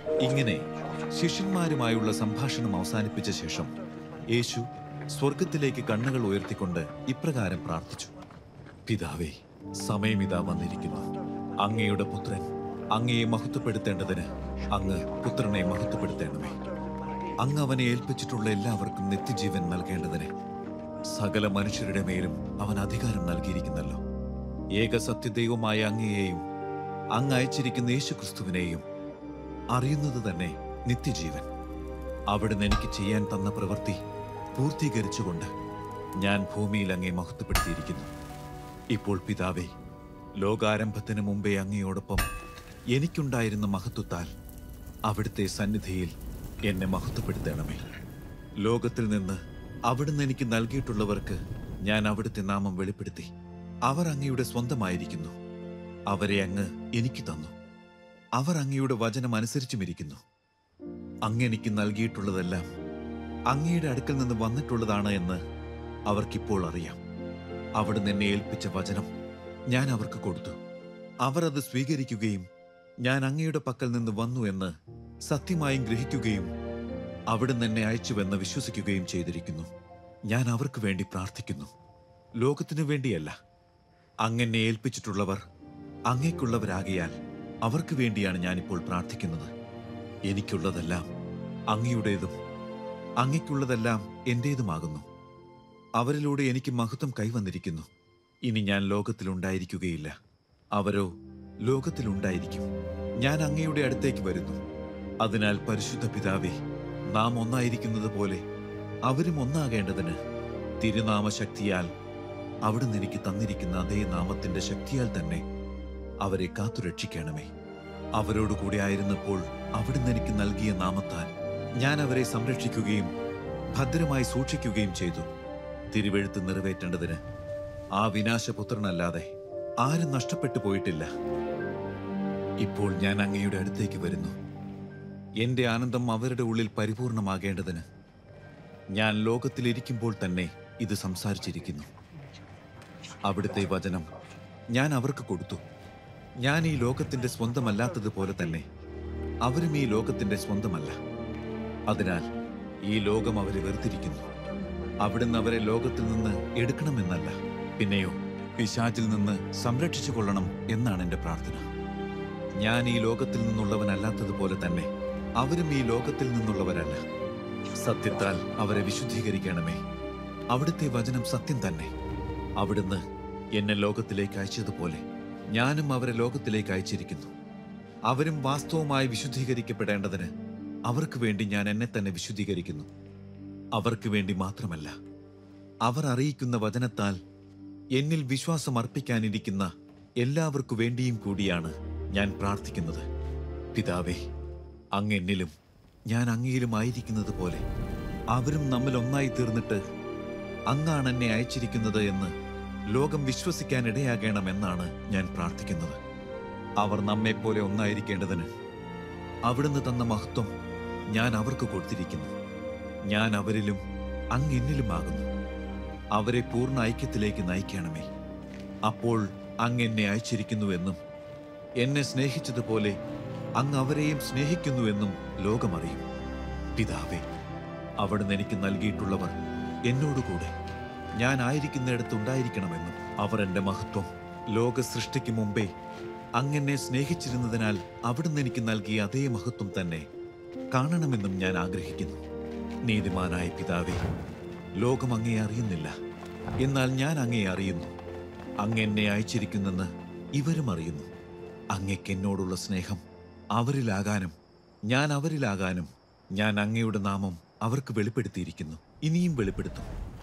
ഇങ്ങനെ ശിഷ്യന്മാരുമായുള്ള സംഭാഷണം അവസാനിപ്പിച്ച ശേഷം യേശു സ്വർഗത്തിലേക്ക് കണ്ണുകൾ ഉയർത്തിക്കൊണ്ട് ഇപ്രകാരം പ്രാർത്ഥിച്ചു: പിതാവേ, സമയം ഇതാ വന്നിരിക്കുന്നു. അങ്ങയുടെ പുത്രൻ അങ്ങയെ മഹത്വപ്പെടുത്തേണ്ടതിന് അങ്ങ് പുത്രനെ മഹത്വപ്പെടുത്തേണമേ. അങ്ങ് അവനെ ഏൽപ്പിച്ചിട്ടുള്ള എല്ലാവർക്കും നിത്യജീവൻ നൽകേണ്ടതിന് സകല മനുഷ്യരുടെ മേലും അവൻ അധികാരം നൽകിയിരിക്കുന്നല്ലോ. ഏക സത്യദൈവമായ അങ്ങയെയും അങ്ങ് അയച്ചിരിക്കുന്ന യേശുക്രിസ്തുവിനെയും അറിയുന്നത് തന്നെ നിത്യജീവൻ. അവിടുന്ന് എനിക്ക് ചെയ്യാൻ തന്ന പ്രവൃത്തി പൂർത്തീകരിച്ചുകൊണ്ട് ഞാൻ ഭൂമിയിൽ അങ്ങയെ മഹത്വപ്പെടുത്തിയിരിക്കുന്നു. ഇപ്പോൾ പിതാവേ, ലോകാരംഭത്തിന് മുമ്പേ അങ്ങയോടൊപ്പം എനിക്കുണ്ടായിരുന്ന മഹത്വത്താൽ അവിടുത്തെ സന്നിധിയിൽ എന്നെ മഹത്വപ്പെടുത്തണമേ. ലോകത്തിൽ നിന്ന് അവിടുന്ന് എനിക്ക് നൽകിയിട്ടുള്ളവർക്ക് ഞാൻ അവിടുത്തെ നാമം വെളിപ്പെടുത്തി. അവർ അങ്ങയുടെ സ്വന്തമായിരിക്കുന്നു. അവരെ അങ്ങ് എനിക്ക് തന്നു. അവർ അങ്ങയുടെ വചനം അനുസരിച്ചുമിരിക്കുന്നു. അങ്ങ് എനിക്ക് നൽകിയിട്ടുള്ളതെല്ലാം അങ്ങയുടെ അടുക്കൽ നിന്ന് വന്നിട്ടുള്ളതാണ് എന്ന് അവർക്കിപ്പോൾ അറിയാം. അവിടുന്ന് എന്നെ ഏൽപ്പിച്ച വചനം ഞാൻ അവർക്ക് കൊടുത്തു. അവർ അത് സ്വീകരിക്കുകയും ഞാൻ അങ്ങയുടെ പക്കൽ നിന്ന് വന്നു എന്ന് സത്യമായും ഗ്രഹിക്കുകയും അവിടുന്ന് എന്നെ അയച്ചുവെന്ന് വിശ്വസിക്കുകയും ചെയ്തിരിക്കുന്നു. ഞാൻ അവർക്ക് വേണ്ടി പ്രാർത്ഥിക്കുന്നു, ലോകത്തിനു വേണ്ടിയല്ല. അങ്ങെന്നെ ഏൽപ്പിച്ചിട്ടുള്ളവർ അങ്ങേക്കുള്ളവരാകിയാൽ അവർക്ക് വേണ്ടിയാണ് ഞാനിപ്പോൾ പ്രാർത്ഥിക്കുന്നത്. എനിക്കുള്ളതെല്ലാം അങ്ങയുടേതും അങ്ങയ്ക്കുള്ളതെല്ലാം എന്റേതുമാകുന്നു. അവരിലൂടെ എനിക്ക് മഹത്വം കൈവന്നിരിക്കുന്നു. ഇനി ഞാൻ ലോകത്തിലുണ്ടായിരിക്കുകയില്ല, അവരോ ലോകത്തിലുണ്ടായിരിക്കും. ഞാൻ അങ്ങയുടെ അടുത്തേക്ക് വരുന്നു. അതിനാൽ പരിശുദ്ധ പിതാവേ, നാം ഒന്നായിരിക്കുന്നത് പോലെ അവരും ഒന്നാകേണ്ടതിന് തിരുനാമശക്തിയാൽ അവിടുന്ന് എനിക്ക് തന്നിരിക്കുന്ന അതേ നാമത്തിന്റെ ശക്തിയാൽ തന്നെ അവരെ കാത്തുരക്ഷിക്കണമേ. അവരോടുകൂടി ആയിരുന്നപ്പോൾ അവിടുന്ന് എനിക്ക് നൽകിയ നാമത്താൽ ഞാൻ അവരെ സംരക്ഷിക്കുകയും ഭദ്രമായി സൂക്ഷിക്കുകയും ചെയ്തു. തിരുവെഴുത്ത് നിറവേറ്റേണ്ടതിന് ആ വിനാശപുത്രനല്ലാതെ ആരും നഷ്ടപ്പെട്ടു പോയിട്ടില്ല. ഇപ്പോൾ ഞാൻ അങ്ങയുടെ അടുത്തേക്ക് വരുന്നു. എന്റെ ആനന്ദം അവരുടെ ഉള്ളിൽ പരിപൂർണമാകേണ്ടതിന് ഞാൻ ലോകത്തിലിരിക്കുമ്പോൾ തന്നെ ഇത് സംസാരിച്ചിരിക്കുന്നു. അവിടുത്തെ വചനം ഞാൻ അവർക്ക് കൊടുത്തു. ഞാൻ ഈ ലോകത്തിന്റെ സ്വന്തമല്ലാത്തതുപോലെ തന്നെ അവരും ഈ ലോകത്തിന്റെ സ്വന്തമല്ല. അതിനാൽ ഈ ലോകം അവരെ വെറുത്തിരിക്കുന്നു. അവിടുന്ന് അവരെ ലോകത്തിൽ നിന്ന് എടുക്കണമെന്നല്ല, പിന്നെയോ പിശാചിൽ നിന്ന് സംരക്ഷിച്ചു കൊള്ളണം എന്നാണ് എൻ്റെ പ്രാർത്ഥന. ഞാൻ ഈ ലോകത്തിൽ നിന്നുള്ളവനല്ലാത്തതുപോലെ തന്നെ അവരും ഈ ലോകത്തിൽ നിന്നുള്ളവരല്ല. സത്യത്താൽ അവരെ വിശുദ്ധീകരിക്കണമേ. അവിടുത്തെ വചനം സത്യം തന്നെ. അവിടുന്ന് എന്നെ ലോകത്തിലേക്ക് അയച്ചതുപോലെ ഞാനും അവരെ ലോകത്തിലേക്ക് അയച്ചിരിക്കുന്നു. അവരും വാസ്തവമായി വിശുദ്ധീകരിക്കപ്പെടേണ്ടതിന് അവർക്ക് വേണ്ടി ഞാൻ എന്നെ തന്നെ വിശുദ്ധീകരിക്കുന്നു. അവർക്ക് വേണ്ടി മാത്രമല്ല, അവർ അറിയിക്കുന്ന വചനത്താൽ എന്നിൽ വിശ്വാസം അർപ്പിക്കാനിരിക്കുന്ന എല്ലാവർക്കു വേണ്ടിയും കൂടിയാണ് ഞാൻ പ്രാർത്ഥിക്കുന്നത്. പിതാവേ, അങ്ങ് എന്നിലും ഞാൻ അങ്ങയിലും ആയിരിക്കുന്നത് പോലെ അവരും നമ്മിൽ ഒന്നായി തീർന്നിട്ട് അങ്ങാണ് എന്നെ അയച്ചിരിക്കുന്നത് എന്ന് ലോകം വിശ്വസിക്കാൻ ഇടയാകണമെന്നാണ് ഞാൻ പ്രാർത്ഥിക്കുന്നത്. അവർ നമ്മെപ്പോലെ ഒന്നായിരിക്കേണ്ടതിന് അവിടുന്ന് തന്ന മഹത്വം ഞാൻ അവർക്ക് കൊടുത്തിരിക്കുന്നു. ഞാൻ അവരിലും അങ്ങ് എന്നിലുമാകുന്നു. അവരെ പൂർണ്ണ ഐക്യത്തിലേക്ക് നയിക്കണമേ. അപ്പോൾ അങ്ങ് എന്നെ അയച്ചിരിക്കുന്നുവെന്നും എന്നെ സ്നേഹിച്ചതുപോലെ അങ്ങ് അവരെയും സ്നേഹിക്കുന്നുവെന്നും ലോകമറിയും. പിതാവേ, അവിടുന്ന് എനിക്ക് നൽകിയിട്ടുള്ളവർ എന്നോടുകൂടെ ഞാൻ ആയിരിക്കുന്നിടത്തുണ്ടായിരിക്കണമെന്നും അവർ എൻ്റെ മഹത്വം ലോക സൃഷ്ടിക്ക് മുമ്പേ അങ്ങെന്നെ സ്നേഹിച്ചിരുന്നതിനാൽ അവിടുന്ന് എനിക്ക് നൽകിയ അതേ മഹത്വം തന്നെ കാണണമെന്നും ഞാൻ ആഗ്രഹിക്കുന്നു. നീതിമാനായ പിതാവേ, ലോകം അങ്ങയെ അറിയുന്നില്ല, എന്നാൽ ഞാൻ അങ്ങയെ അറിയുന്നു. അങ്ങ് എന്നെ അയച്ചിരിക്കുന്നെന്ന് ഇവരും അറിയുന്നു. അങ്ങയ്ക്ക് എന്നോടുള്ള സ്നേഹം അവരിലാകാനും ഞാൻ അവരിലാകാനും ഞാൻ അങ്ങയുടെ നാമം അവർക്ക് വെളിപ്പെടുത്തിയിരിക്കുന്നു, ഇനിയും വെളിപ്പെടുത്തും.